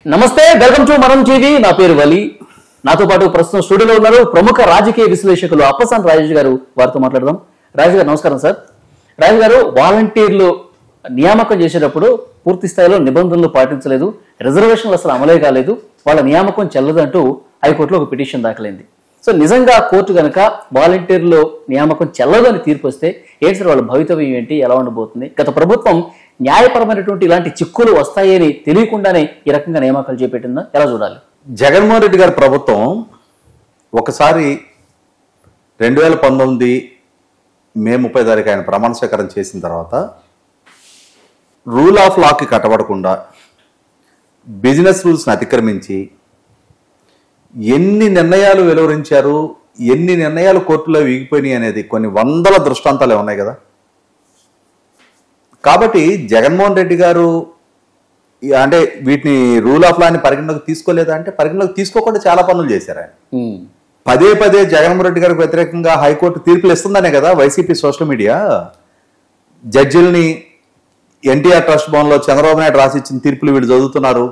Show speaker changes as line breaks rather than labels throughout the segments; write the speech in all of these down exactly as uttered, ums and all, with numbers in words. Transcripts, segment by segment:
నమస్తే, welcome to మనం TV. నా పేరు వలి. నాతో పాటు ప్రస్తుతం స్టూడియోలో ఉన్నారు ప్రముఖ రాజకీయ విశ్లేషకులు అప్పసాని రాజేష్ గారు. వారితో మాట్లాడదాం. రాజేష్ గారు నమస్కారం. సార్, రాజేష్ గారు, వాలంటీర్లు నియామకం చేసేటప్పుడు పూర్తి స్థాయిలో నిబంధనలు పాటించలేదు, రిజర్వేషన్లు అసలు అమలే కాలేదు, వాళ్ళ నియామకం చెల్లదంటూ హైకోర్టులో ఒక పిటిషన్ దాఖలైంది. సో నిజంగా కోర్టు కనుక వాలంటీర్లు నియామకం చెల్లదు అని తీర్పు వస్తే ఏంటి సార్ వాళ్ళ భవితవ్యం ఏంటి, ఎలా ఉండబోతుంది? గత ప్రభుత్వం న్యాయపరమైనటువంటి ఇలాంటి చిక్కులు వస్తాయని తెలియకుండానే ఈ రకంగా నియామకాలు చేపట్టిందా, ఎలా చూడాలి?
జగన్మోహన్ రెడ్డి గారి ప్రభుత్వం ఒకసారి రెండు వేల పంతొమ్మిది మే ముప్పై తారీఖు ఆయన ప్రమాణ స్వీకారం చేసిన తర్వాత రూల్ ఆఫ్ లాకి కట్టబడకుండా బిజినెస్ రూల్స్ని అతిక్రమించి ఎన్ని నిర్ణయాలు వెలువరించారు, ఎన్ని నిర్ణయాలు కోర్టులో వీగిపోయినాయి అనేది కొన్ని వందల దృష్టాంతాలు ఉన్నాయి కదా. కాబట్టి జగన్మోహన్ రెడ్డి గారు అంటే వీటిని రూల్ ఆఫ్ లాని పరిగణలోకి తీసుకోలేదా అంటే పరిగణలోకి తీసుకోకుండా చాలా పనులు చేశారు ఆయన. పదే పదే జగన్మోహన్ రెడ్డి గారికి వ్యతిరేకంగా హైకోర్టు తీర్పులు ఇస్తుందనే కదా వైసీపీ సోషల్ మీడియా జడ్జిల్ని ఎన్టీఆర్ ట్రస్ట్ భవన్లో చంద్రబాబు నాయుడు రాసి ఇచ్చిన తీర్పులు వీళ్ళు చదువుతున్నారు.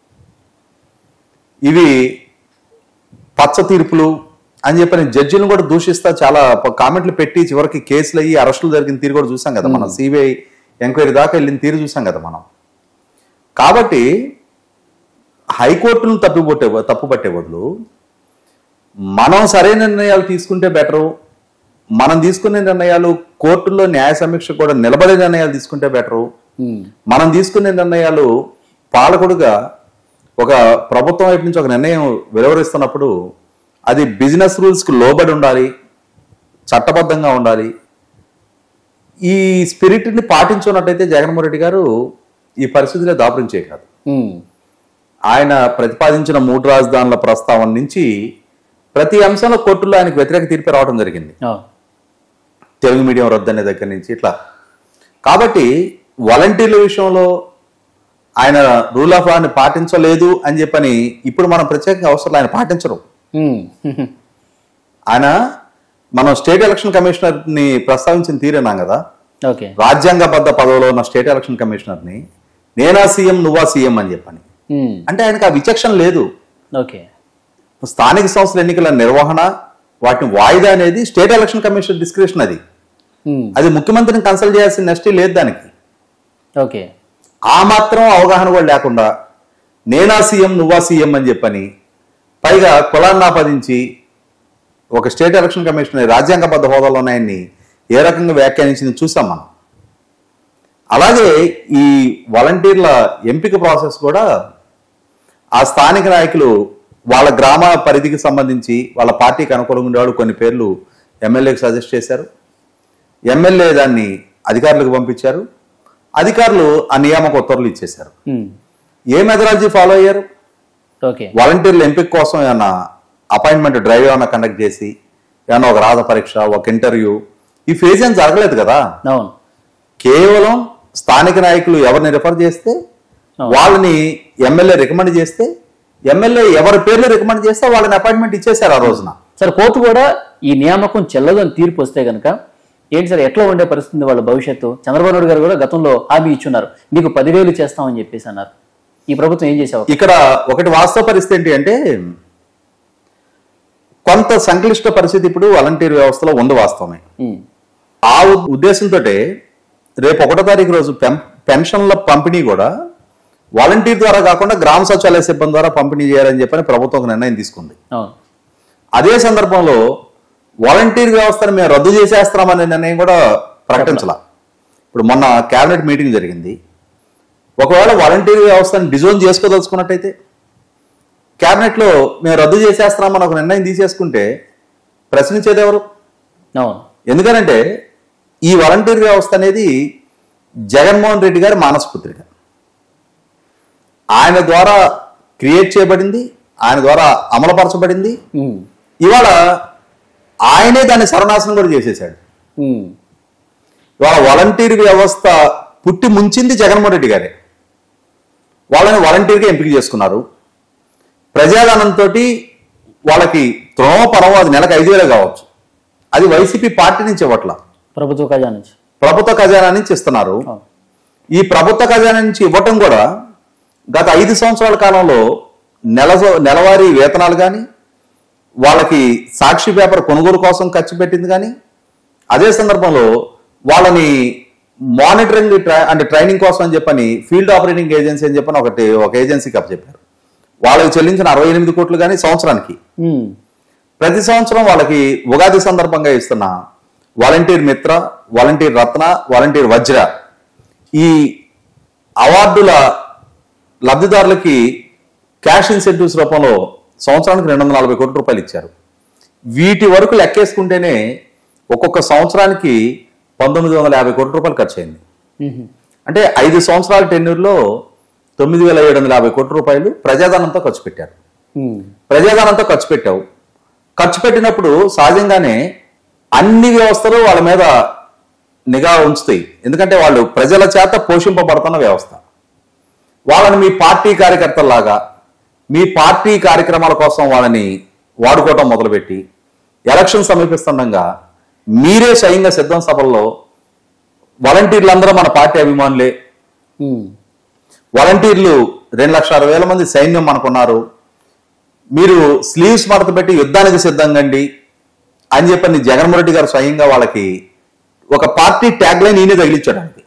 ఇవి పచ్చ తీర్పులు అని చెప్పని జడ్జిలను కూడా దూషిస్తా చాలా కామెంట్లు పెట్టి చివరికి కేసులు అయ్యి అరెస్టులు జరిగిన తీరు కూడా చూసాం కదా మనం. సిబిఐ ఎంక్వైరీ దాకా వెళ్ళిన తీరు చూసాం కదా మనం. కాబట్టి హైకోర్టును తప్పుపట్టే తప్పుపట్టే బదులు మనం సరైన నిర్ణయాలు తీసుకుంటే బెటరు, మనం తీసుకునే నిర్ణయాలు కోర్టుల్లో న్యాయ సమీక్ష కూడా నిలబడే నిర్ణయాలు తీసుకుంటే బెటరు. మనం తీసుకునే నిర్ణయాలు పాలకుడుగా ఒక ప్రభుత్వం వైపు నుంచి ఒక నిర్ణయం వెలువరిస్తున్నప్పుడు అది బిజినెస్ రూల్స్కి లోబడి ఉండాలి, చట్టబద్ధంగా ఉండాలి. ఈ స్పిరిట్ని పాటించున్నట్టయితే జగన్మోహన్ రెడ్డి గారు ఈ పరిస్థితిలో దాపురించే కాదు. ఆయన ప్రతిపాదించిన మూడు రాజధానుల ప్రస్తావన నుంచి ప్రతి అంశంలో కోర్టుల్లో ఆయనకు వ్యతిరేక తీర్పు రావడం జరిగింది. తెలుగు మీడియం రద్దు అనే దగ్గర నుంచి ఇట్లా. కాబట్టి వాలంటీర్ల విషయంలో ఆయన రూల్ ఆఫ్ లాని పాటించలేదు అని చెప్పని ఇప్పుడు మనం ప్రత్యేకంగా అవసరం ఆయన పాటించరు. ఆయన మనం స్టేట్ ఎలక్షన్ కమిషనర్ ని ప్రస్తావించిన తీరేనాం కదా. రాజ్యాంగబద్ధ పదవిలో ఉన్న స్టేట్ ఎలక్షన్ కమిషనర్ ని నేనా సీఎం నువ్వా సీఎం అని చెప్పని అంటే ఆయనకు ఆ విచక్షణ లేదు. స్థానిక సంస్థల ఎన్నికల నిర్వహణ వాటిని వాయిదా అనేది స్టేట్ ఎలక్షన్ కమిషన్ డిస్క్రిప్షన్. అది అది ముఖ్యమంత్రిని కన్సల్ట్ చేయాల్సిన నెక్స్ట్ లేదు దానికి.
ఓకే,
ఆ మాత్రం అవగాహన కూడా లేకుండా నేనా సీఎం నువ్వా సీఎం అని చెప్పని పైగా కులాన్ని ఆపాదించి ఒక స్టేట్ ఎలక్షన్ కమిషన్ రాజ్యాంగబద్ధ హోదాలో ఉన్నాయని ఏ రకంగా వ్యాఖ్యానించింది చూసాం మనం. అలాగే ఈ వాలంటీర్ల ఎంపిక ప్రాసెస్ కూడా ఆ స్థానిక నాయకులు వాళ్ళ గ్రామ పరిధికి సంబంధించి వాళ్ళ పార్టీకి అనుకూలంగా ఉండేవాళ్ళు కొన్ని పేర్లు ఎమ్మెల్యేకి సజెస్ట్ చేశారు. ఎమ్మెల్యే దాన్ని అధికారులకు పంపించారు. అధికారులు ఆ నియామక ఉత్తర్వులు ఇచ్చేశారు. ఏ మెథడాలజీ ఫాలో అయ్యారు? వాలంటీర్ల ఎంపిక కోసం ఏమన్నా అపాయింట్మెంట్ డ్రైవ్ ఏమన్నా కండక్ట్ చేసి ఏమన్నా ఒక రాత పరీక్ష, ఒక ఇంటర్వ్యూ, ఈ ఫేజ్ ఏం జరగలేదు కదా. కేవలం స్థానిక నాయకులు ఎవరిని రిఫర్ చేస్తే వాళ్ళని ఎమ్మెల్యే రికమెండ్ చేస్తే ఎమ్మెల్యే ఎవరి పేర్లు రికమెండ్ చేస్తే వాళ్ళని అపాయింట్మెంట్ ఇచ్చేశారు ఆ రోజున.
సార్, కోర్టు కూడా ఈ నియామకం చెల్లదు అని తీర్పు వస్తే కనుక ఏంటి సార్, ఎట్లా ఉండే పరిస్థితి వాళ్ళ భవిష్యత్తు? చంద్రబాబు నాయుడు గారు కూడా గతంలో హామీ ఇచ్చున్నారు, మీకు పదివేలు చేస్తామని చెప్పేసి అన్నారు. ఈ ప్రభుత్వం ఏం చేసావు?
ఇక్కడ ఒకటి వాస్తవ పరిస్థితి ఏంటి అంటే కొంత సంక్లిష్ట పరిస్థితి ఇప్పుడు వాలంటీర్ వ్యవస్థలో ఉంది, వాస్తవమే. ఆ ఉద్దేశంతో రేపు ఒకటో తారీఖు రోజు పెన్షన్ల పంపిణీ కూడా వాలంటీర్ ద్వారా కాకుండా గ్రామ సచివాలయ సిబ్బంది ద్వారా పంపిణీ చేయాలని చెప్పని ప్రభుత్వం ఒక నిర్ణయం తీసుకుంది. అదే సందర్భంలో వాలంటీర్ వ్యవస్థను మేము రద్దు చేసేస్తున్నామనే నిర్ణయం కూడా ప్రకటించాల. ఇప్పుడు మొన్న కేబినెట్ మీటింగ్ జరిగింది. ఒకవేళ వాలంటీర్ వ్యవస్థను డిజోన్ చేసుకోదలుచుకున్నట్టయితే కేబినెట్లో మేము రద్దు చేసేస్తున్నామని ఒక నిర్ణయం తీసేసుకుంటే ప్రశ్నించేది ఎవరు? ఎందుకనంటే ఈ వాలంటీర్ వ్యవస్థ అనేది జగన్మోహన్ రెడ్డి గారి మానసపుత్రిక. ఆయన ద్వారా క్రియేట్ చేయబడింది, ఆయన ద్వారా అమలుపరచబడింది. ఇవాళ ఆయనే దాన్ని సర్వనాశనం కూడా చేసేసాడు. ఇవాళ వాలంటీర్ వ్యవస్థ పుట్టి ముంచింది జగన్మోహన్ రెడ్డి గారే. వాళ్ళని వాలంటీర్గా ఎంపిక చేసుకున్నారు. ప్రజాధనంతో వాళ్ళకి త్రోమ పరవ అది నెలకు ఐదు వేలే కావచ్చు, అది వైసీపీ పార్టీ నుంచి ఇవ్వట్ల,
ప్రభుత్వ ఖజానా నుంచి ప్రభుత్వ
ఖజానా నుంచి ఇస్తున్నారు. ఈ ప్రభుత్వ ఖజానా నుంచి ఇవ్వటం కూడా గత ఐదు సంవత్సరాల కాలంలో నెల నెలవారీ వేతనాలు కానీ వాళ్ళకి సాక్షి పేపర్ కొనుగోలు కోసం ఖర్చు పెట్టింది కానీ అదే సందర్భంలో వాళ్ళని మానిటరింగ్ అంటే ట్రైనింగ్ కోసం అని చెప్పని ఫీల్డ్ ఆపరేటింగ్ ఏజెన్సీ అని చెప్పని ఒకటి ఒక ఏజెన్సీకి అప్పచెప్పారు. వాళ్ళకి చెల్లించిన అరవై ఎనిమిది కోట్లు కానీ సంవత్సరానికి ప్రతి సంవత్సరం వాళ్ళకి ఉగాది సందర్భంగా ఇస్తున్న వాలంటీర్ మిత్ర, వాలంటీర్ రత్న, వాలంటీర్ వజ్ర ఈ అవార్డుల లబ్ధిదారులకి క్యాష్ ఇన్సెంటివ్స్ రూపంలో సంవత్సరానికి రెండు వందల నలభై కోట్ల రూపాయలు ఇచ్చారు. వీటి వరకు లెక్కేసుకుంటేనే ఒక్కొక్క సంవత్సరానికి పంతొమ్మిది వందల యాభై కోట్ల రూపాయలు ఖర్చు అయింది. అంటే ఐదు సంవత్సరాల టెన్యూర్లో తొమ్మిది వేల ఏడు వందల యాభై కోట్ల రూపాయలు ప్రజాధనంతో ఖర్చు పెట్టారు. ప్రజాధనంతో ఖర్చు పెట్టావు. ఖర్చు పెట్టినప్పుడు సహజంగానే అన్ని వ్యవస్థలు వాళ్ళ మీద నిఘా ఉంచుతాయి. ఎందుకంటే వాళ్ళు ప్రజల చేత పోషింపబడుతున్న వ్యవస్థ. వాళ్ళని మీ పార్టీ కార్యకర్తల్లాగా మీ పార్టీ కార్యక్రమాల కోసం వాళ్ళని వాడుకోవటం మొదలుపెట్టి ఎలక్షన్ సమీపిస్తుండగా మీరే స్వయంగా సిద్ధం సభల్లో వాలంటీర్లందరూ మన పార్టీ అభిమానులే, వాలంటీర్లు రెండు లక్షల అరవై వేల మంది సైన్యం మనకున్నారు, మీరు స్లీవ్స్ మడత పెట్టి యుద్ధానికి సిద్ధంగండి అని చెప్పని జగన్మోహన్ రెడ్డి గారు స్వయంగా వాళ్ళకి ఒక పార్టీ ట్యాగ్ లైన్ ఈయనే తగిలించడానికి.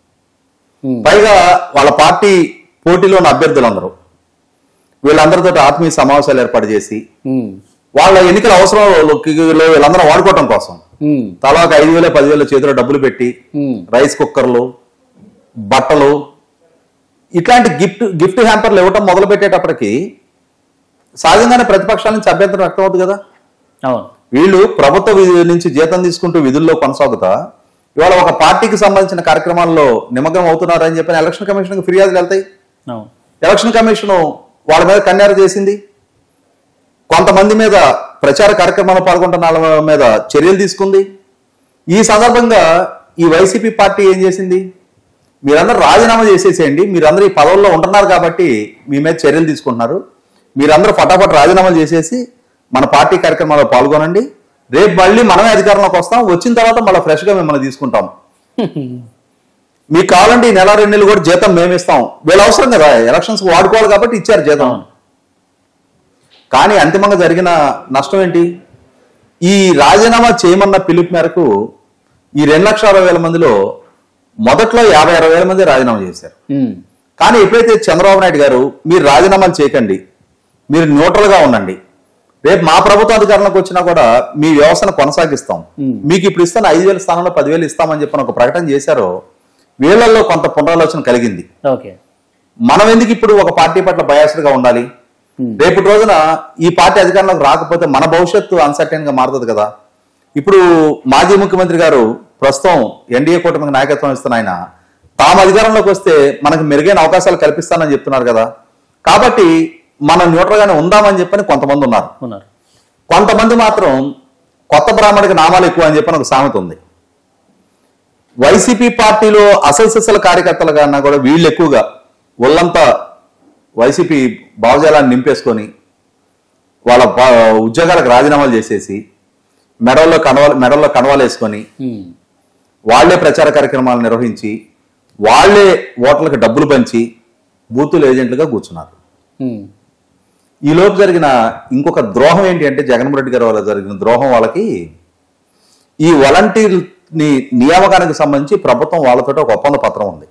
పైగా వాళ్ళ పార్టీ పోటీలో ఉన్న అభ్యర్థులందరూ వీళ్ళందరితో ఆత్మీయ సమావేశాలు ఏర్పాటు చేసి వాళ్ళ ఎన్నికల అవసరంలో వీళ్ళందరూ వాడుకోవటం కోసం తలా ఒక ఐదు వేల పదివేల చేతిలో డబ్బులు పెట్టి రైస్ కుక్కర్లు, బట్టలు, ఇట్లాంటి గిఫ్ట్ గిఫ్ట్ హ్యాంపర్లు ఇవ్వటం మొదలు పెట్టేటప్పటికి సహజంగానే ప్రతిపక్షాల నుంచి అభ్యంతరం వ్యక్తం అవుతుంది కదా. వీళ్ళు ప్రభుత్వ విధి నుంచి జీతం తీసుకుంటూ విధుల్లో కొనసాగుతా ఇవాళ ఒక పార్టీకి సంబంధించిన కార్యక్రమాల్లో నిమగ్నం అవుతున్నారని చెప్పి ఎలక్షన్ కమిషన్కి ఫిర్యాదులు వెళ్తాయి. ఎలక్షన్ కమిషన్ వాళ్ళ మీద కన్నేరు చేసింది. కొంతమంది మీద ప్రచార కార్యక్రమాల్లో పాల్గొంటున్న వాళ్ళ మీద చర్యలు తీసుకుంది. ఈ సందర్భంగా ఈ వైసీపీ పార్టీ ఏం చేసింది, మీరందరూ రాజీనామా చేసేసేయండి, మీరందరూ ఈ పదవుల్లో ఉంటున్నారు కాబట్టి మీ మీద చర్యలు తీసుకుంటున్నారు, మీరందరూ ఫటాఫట్ రాజీనామాలు చేసేసి మన పార్టీ కార్యక్రమాల్లో పాల్గొనండి, రేపు మళ్ళీ మనమే అధికారంలోకి వస్తాం, వచ్చిన తర్వాత మళ్ళీ ఫ్రెష్గా మిమ్మల్ని తీసుకుంటాం, మీకు కావాలంటే ఈ నెల రెండు నెలలు కూడా జీతం మేమిస్తాం. వీళ్ళు అవసరం కదా, ఎలక్షన్స్ వాడుకోవాలి కాబట్టి ఇచ్చారు జీతం. కానీ అంతిమంగా జరిగిన నష్టం ఏంటి, ఈ రాజీనామా చేయమన్న పిలుపు మేరకు ఈ రెండు లక్షల అరవై వేల మందిలో మొదట్లో యాభై అరవై వేల మంది రాజీనామా చేశారు. కానీ ఎప్పుడైతే చంద్రబాబు నాయుడు గారు మీరు రాజీనామాలు చేయకండి, మీరు న్యూట్రల్ గా ఉండండి, రేపు మా ప్రభుత్వం అధికారంలోకి వచ్చినా కూడా మీ వ్యవస్థను కొనసాగిస్తాం, మీకు ఇప్పుడు ఇస్తాను ఐదు వేల స్థానంలో పదివేలు ఇస్తామని చెప్పిన ఒక ప్రకటన చేశారో వీళ్ళల్లో కొంత పునరాలోచన కలిగింది. మనం ఎందుకు ఇప్పుడు ఒక పార్టీ పట్ల బయాస్డ్ గా ఉండాలి, రేపటి రోజున ఈ పార్టీ అధికారంలోకి రాకపోతే మన భవిష్యత్తు అన్సర్టైన్ గా మారుతుంది కదా. ఇప్పుడు మాజీ ముఖ్యమంత్రి గారు ప్రస్తుతం ఎన్డీఏ కూటమికి నాయకత్వం ఇస్తున్న ఆయన తాము అధికారంలోకి వస్తే మనకు మెరుగైన అవకాశాలు కల్పిస్తానని చెప్తున్నారు కదా. కాబట్టి మనం న్యూట్రల్ గానే ఉందామని చెప్పని కొంతమంది ఉన్నారు. కొంతమంది మాత్రం కొత్త బ్రాహ్మడికి నామాలు ఎక్కువ అని చెప్పని ఒక సామెత ఉంది. వైసీపీ పార్టీలో అసలు సిసల కార్యకర్తలు కన్నా కూడా వీళ్ళు ఎక్కువగా ఒళ్ళంతా వైసీపీ భావజాలాన్ని నింపేసుకొని వాళ్ళ ఉద్యోగాలకు రాజీనామాలు చేసేసి మెడల్లో కనవ మెడల్లో కనవాలు వేసుకొని వాళ్లే ప్రచార కార్యక్రమాలు నిర్వహించి వాళ్లే ఓట్లకు డబ్బులు పంచి బూతులు ఏజెంట్లుగా కూర్చున్నారు. ఈ లోపు జరిగిన ఇంకొక ద్రోహం ఏంటి అంటే జగన్మోహన్ రెడ్డి గారి వల్ల జరిగిన ద్రోహం వాళ్ళకి ఈ వాలంటీర్ ని నియామకానికి సంబంధించి ప్రభుత్వం వాళ్ళతో ఒక ఒప్పంద పత్రం ఉంది.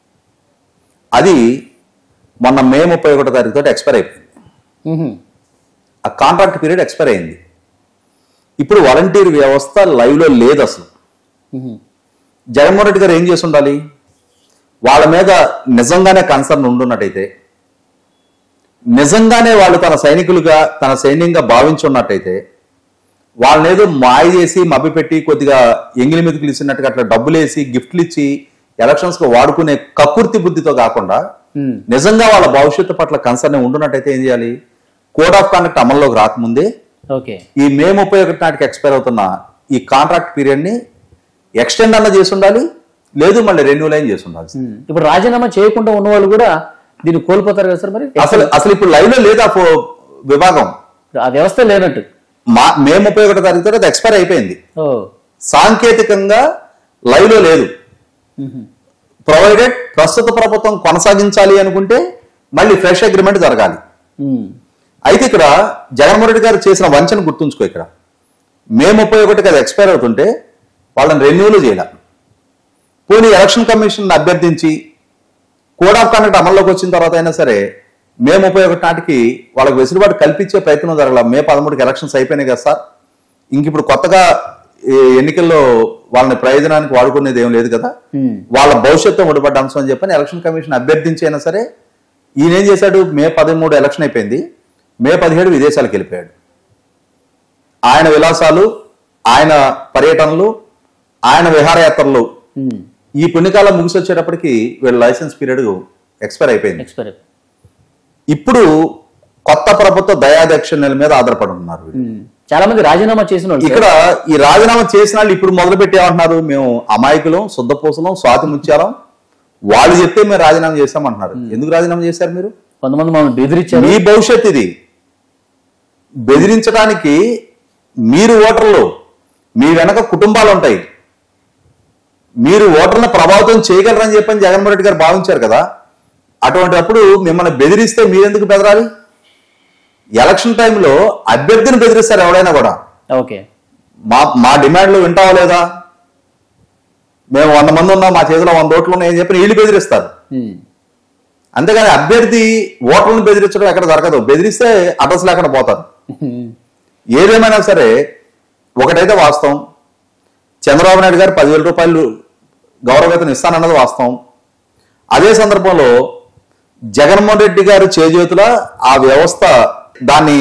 అది మొన్న మే ముప్పై ఒకటో తారీఖు తోటి ఎక్స్పైర్ అయిపోయింది. ఆ కాంట్రాక్ట్ పీరియడ్ ఎక్స్పైర్ అయింది. ఇప్పుడు వాలంటీర్ వ్యవస్థ లైవ్ లో లేదు అసలు. జగన్మోహన్ రెడ్డి గారు ఏం చేసి ఉండాలి, వాళ్ళ మీద నిజంగానే కన్సర్న్ ఉండున్నట్టయితే, నిజంగానే వాళ్ళు తన సైనికులుగా తన సైన్యంగా భావించున్నట్టయితే వాళ్ళనేదో మాయ చేసి మభ్యపెట్టి కొద్దిగా ఎంగిలి మెతుకులు ఇచ్చినట్టుగా అట్లా డబ్బులు వేసి గిఫ్ట్లు ఇచ్చి ఎలక్షన్స్ కు వాడుకునే కక్కుర్తి బుద్ధితో కాకుండా నిజంగా వాళ్ళ భవిష్యత్తు పట్ల కన్సర్న్ ఉండున్నట్టయితే ఏం చేయాలి, కోడ్ ఆఫ్ కాండక్ట్ అమల్లోకి రాకముందే ఈ మే ముప్పై ఒకటి నాటికి ఎక్స్పైర్ అవుతున్న ఈ కాంట్రాక్ట్ పీరియడ్ ని ఎక్స్టెండ్ అన్న చేసి ఉండాలి, లేదు మళ్ళీ రెన్యూల్ అయిన చేసి ఉండాలి.
ఇప్పుడు రాజీనామా చేయకుండా ఉన్న వాళ్ళు కూడా దీన్ని కోల్పోతారు కదా సార్. మరి
అసలు అసలు ఇప్పుడు లైవ్ లో లేదు ఆ విభాగం,
ఆ వ్యవస్థ లేనట్టు.
మా మే ముప్పై ఒకటో తారీఖు తర్వాత ఎక్స్పైర్ అయిపోయింది. సాంకేతికంగా లైవ్ లో లేదు. ప్రొవైడెడ్ ప్రస్తుత ప్రభుత్వం కొనసాగించాలి అనుకుంటే మళ్ళీ ఫ్రెష్ అగ్రిమెంట్ జరగాలి.
ఉమ్,
అయితే ఇక్కడ జగన్మోహన్ రెడ్డి గారు చేసిన వంచన గుర్తుంచుకో. ఇక్కడ మే ముప్పై ఒకటికి అది ఎక్స్పైర్ అవుతుంటే వాళ్ళని రెన్యూలు చేయాలి. పోనీ ఎలక్షన్ కమిషన్ అభ్యర్థించి కోడ్ ఆఫ్ కండక్ట్ అమల్లోకి వచ్చిన తర్వాత అయినా సరే మే ముప్పై ఒకటి నాటికి వాళ్ళకి వెసులుబాటు కల్పించే ప్రయత్నం జరగాల. మే పదమూడుకి ఎలక్షన్స్ అయిపోయినాయి కదా సార్, ఇంక ఇప్పుడు కొత్తగా ఈ ఎన్నికల్లో వాళ్ళని ప్రయోజనానికి వాడుకునేది ఏం లేదు కదా,
ఉమ్,
వాళ్ళ భవిష్యత్తు ముడిపడ్డ అంశం అని చెప్పని ఎలక్షన్ కమిషన్ అభ్యర్థించి అయినా సరే ఈయన ఏం చేశాడు, మే పదమూడు ఎలక్షన్ అయిపోయింది, మే పదిహేడు విదేశాలకు వెళ్ళిపోయాడు. ఆయన విలాసాలు, ఆయన పర్యటనలు, ఆయన విహారయాత్రలు,
ఉమ్,
ఈ పుణ్యకాలం ముగిసి వచ్చేటప్పటికి వీళ్ళ లైసెన్స్ పీరియడ్ ఎక్స్పైర్ అయిపోయింది.
ఎక్స్పైర్.
ఇప్పుడు కొత్త ప్రభుత్వ దయాదక్షిణల మీద ఆధారపడి ఉన్నారు.
ఉమ్, చాలా మంది రాజీనామా చేసిన వాళ్ళు
ఇక్కడ ఈ రాజీనామా చేసిన వాళ్ళు ఇప్పుడు మొదలు పెట్టేమంటున్నారు, మేము అమాయకులం, శుద్ధపూసలం, స్వాతి ముత్యాలం, వాళ్ళు చెప్తే మేము రాజీనామా చేస్తామంటున్నారు. ఎందుకు రాజీనామా చేశారు మీరు?
కొంతమంది మమ్మల్ని బెదిరించారు.
మీ భవిష్యత్ ఇది. బెదిరించడానికి మీరు ఓటర్లు, మీ వెనక కుటుంబాలు ఉంటాయి, మీరు ఓటర్లను ప్రభావితం చేయగలరని చెప్పని జగన్మోహన్ రెడ్డి గారు భావించారు కదా. అటువంటి అప్పుడు మిమ్మల్ని బెదిరిస్తే మీరెందుకు బెదరాలి? ఎలక్షన్ టైంలో అభ్యర్థిని బెదిరిస్తారు ఎవడైనా కూడా.
ఓకే,
మా మా డిమాండ్లు వింటావా లేదా, మేము వంద మంది ఉన్నాం, మా చేతిలో వంద ఓట్లు ఉన్నాయని చెప్పి వీళ్ళు బెదిరిస్తారు.
ఉమ్,
అంతేగాని అభ్యర్థి ఓటర్లను బెదిరించడం ఎక్కడ దొరకదు. బెదిరిస్తే అడ్రస్ లేకుండా పోతారు.
ఉమ్,
ఏదేమైనా సరే ఒకటైతే వాస్తవం, చంద్రబాబు నాయుడు గారు పదివేల రూపాయలు గౌరవవేతనం ఇస్తానన్నది వాస్తవం. అదే సందర్భంలో జగన్మోహన్ రెడ్డి గారు చేజేతుల ఆ వ్యవస్థ దాన్ని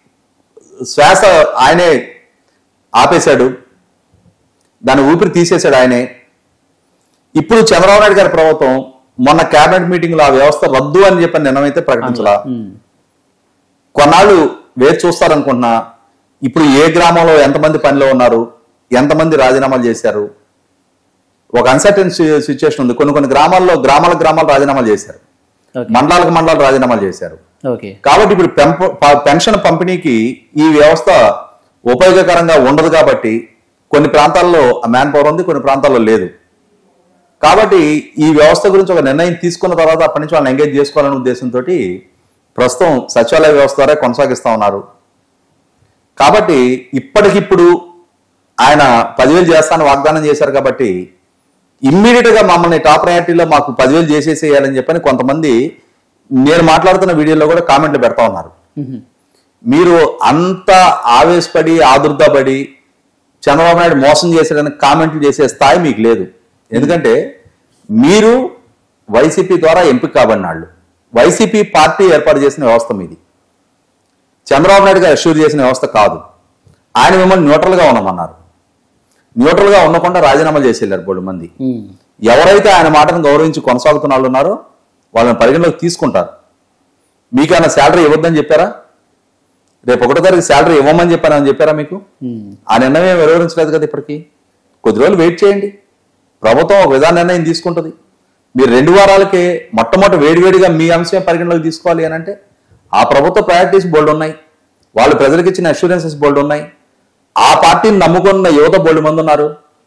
శ్వాస ఆయనే ఆపేశాడు, దాని ఊపిరి తీసేశాడు ఆయనే. ఇప్పుడు చంద్రబాబు నాయుడు గారి ప్రభుత్వం మొన్న కేబినెట్ మీటింగ్ లో ఆ వ్యవస్థ రద్దు అని చెప్పి నిర్ణయం అయితే ప్రకటించలా.
ఉమ్,
కొన్నాళ్ళు వేచి చూస్తారనుకుంటున్నా. ఇప్పుడు ఏ గ్రామంలో ఎంతమంది పనిలో ఉన్నారు, ఎంతమంది రాజీనామాలు చేశారు, ఒక అన్సర్టన్ సిచ్యువేషన్ ఉంది. కొన్ని కొన్ని గ్రామాల్లో గ్రామాల గ్రామాలు రాజీనామాలు చేశారు,
ఓకే,
మండలాలకు మండలాలు రాజీనామాలు చేశారు.
ఓకే,
కాబట్టి ఇప్పుడు పెంప ప- పెన్షన్ పంపిణీకి ఈ వ్యవస్థ ఉపయోగకరంగా ఉండదు. కాబట్టి కొన్ని ప్రాంతాల్లో మ్యాన్ పవర్ ఉంది, కొన్ని ప్రాంతాల్లో లేదు. కాబట్టి ఈ వ్యవస్థ గురించి ఒక నిర్ణయం తీసుకున్న తర్వాత అప్పటి నుంచి వాళ్ళని ఎంగేజ్ చేసుకోవాలనే ఉద్దేశంతో ప్రస్తుతం సచివాలయ వ్యవస్థ ద్వారా కొనసాగిస్తా ఉన్నారు. కాబట్టి ఇప్పటికిప్పుడు ఆయన పదివేలు చేస్తానని వాగ్దానం చేశారు. కాబట్టి ఇమ్మీడియట్ గా మమ్మల్ని టాప్ ప్రయారిటీలో మాకు పదివేలు చేసేసేయాలని చెప్పని కొంతమంది నేను మాట్లాడుతున్న వీడియోలో కూడా కామెంట్లు పెడతా ఉన్నారు.
ఉమ్,
మీరు అంత ఆవేశపడి ఆదుర్దాపడి చంద్రబాబు నాయుడు మోసం చేశాడని కామెంట్లు చేసే స్థాయి మీకు లేదు. ఎందుకంటే మీరు వైసీపీ ద్వారా ఎంపిక కాబడిన వాళ్ళు, వైసీపీ పార్టీ ఏర్పాటు చేసిన వ్యవస్థ మీది, చంద్రబాబు నాయుడు గారు అష్యూర్ చేసిన వ్యవస్థ కాదు. ఆయన మిమ్మల్ని న్యూట్రల్ గా ఉండమన్నారు. న్యూట్రల్ గా ఉండకుండా రాజీనామాలు చేసి వెళ్ళారు బోడు మంది.
ఉమ్,
ఎవరైతే ఆయన మాటను గౌరవించి కొనసాగుతున్న వాళ్ళు ఉన్నారో వాళ్ళని పరిగణలోకి తీసుకుంటారు. మీకు ఆయన శాలరీ ఇవ్వద్దని చెప్పారా? రేపు ఒకటో తారీఖు శాలరీ ఇవ్వమని చెప్పారని చెప్పారా మీకు?
ఉమ్,
ఆ నిర్ణయం ఏం వివరించలేదు కదా ఇప్పటికీ. కొద్ది రోజులు వెయిట్ చేయండి, ప్రభుత్వం ఒక విధాన నిర్ణయం తీసుకుంటుంది. మీరు రెండు వారాలకే మొట్టమొదటి వేడివేడిగా మీ అంశం పరిగణలోకి తీసుకోవాలి అని అంటే ఆ ప్రభుత్వ ప్రయారిటీస్ బోల్డ్ ఉన్నాయి, వాళ్ళు ప్రజలకు ఇచ్చిన అష్యూరెన్సెస్ బోల్డ్ ఉన్నాయి, ఆ పార్టీని నమ్ముకున్న యువత బోల్డ్ మంది ఉన్నారు.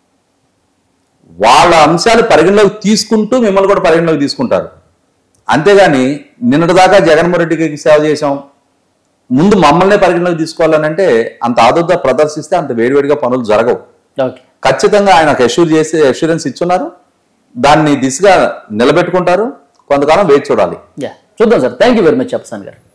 వాళ్ళ అంశాలు పరిగణలోకి తీసుకుంటూ మిమ్మల్ని కూడా పరిగణలోకి తీసుకుంటారు. అంతేగాని నిన్నటిదాకా జగన్మోహన్ రెడ్డికి సేవ చేశాం, ముందు మమ్మల్నే పరిగణలోకి తీసుకోవాలని అంటే అంత ఆదుర్ద ప్రదర్శిస్తే అంత వేడివేడిగా పనులు జరగవు.
ఓకే,
ఖచ్చితంగా ఆయనకు అష్యూర్ చేసి అష్యూరెన్స్ ఇచ్చున్నారు, దాన్ని దిశగా నిలబెట్టుకుంటారు. కొంతకాలం వేచి చూడాలి.
యా, చూద్దాం sir. Thank you very much Appasan గారు.